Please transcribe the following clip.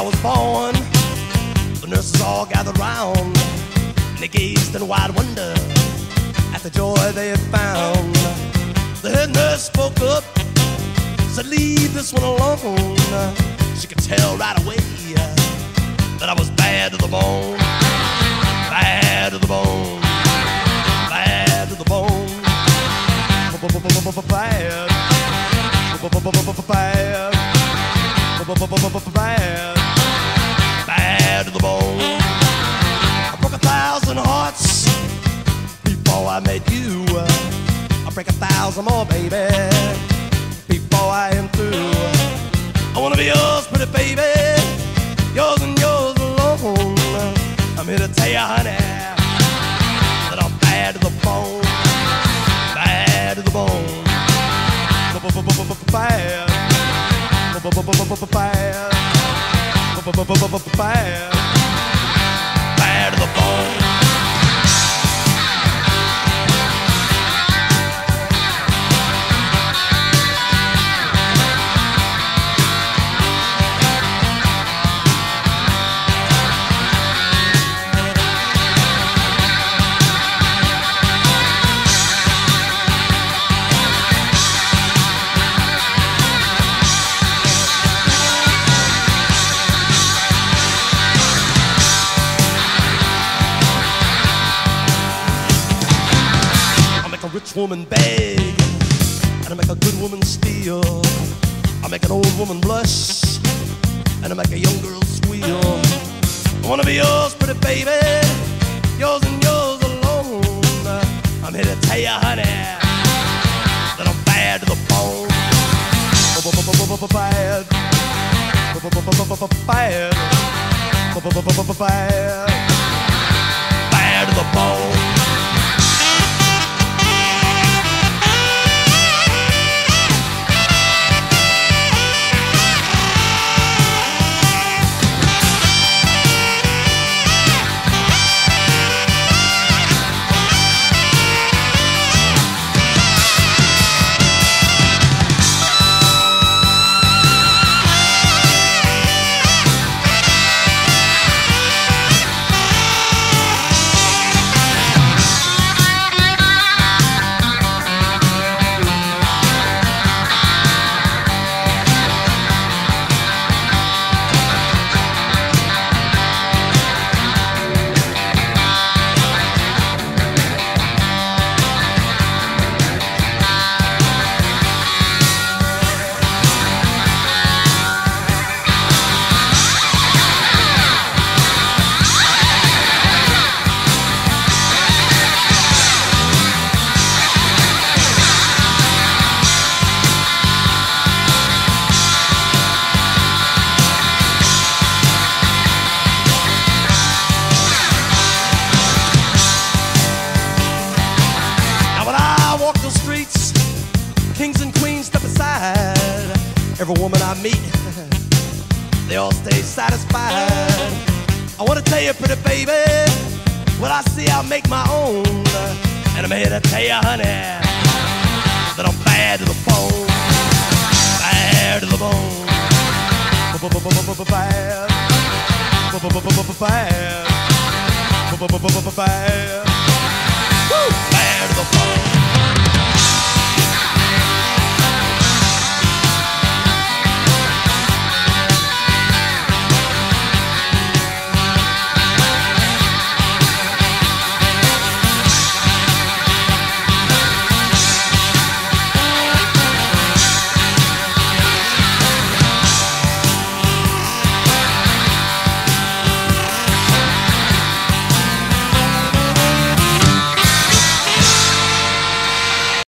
was born, the nurses all gathered round, and they gazed in wide wonder at the joy they had found. The head nurse spoke up, said, "Leave this one alone." She could tell right away that I was bad to the bone, bad to the bone, bad to the bone, bad, bad, bad to the bone. I broke 1,000 hearts before I met you. I'll break 1,000 more, baby, before I am through. I wanna be yours, pretty baby, yours and yours alone. I'm here to tell you, honey, that I'm bad to the bone, bad to the bone, bad, bad, bad to the bone. Rich woman beg, and I make a good woman steal. I make an old woman blush, and I make a young girl squeal. I wanna be yours, pretty baby, yours and yours alone. I'm here to tell you, honey, that I'm bad to the bone, bad, bad, bad to the bone. Kings and queens step aside. Every woman I meet, they all stay satisfied. I wanna tell you, pretty baby, what I see I'll make my own. And I'm here to tell you, honey, that I'm bad to the bone, bad to the bone, bad, bad, bad.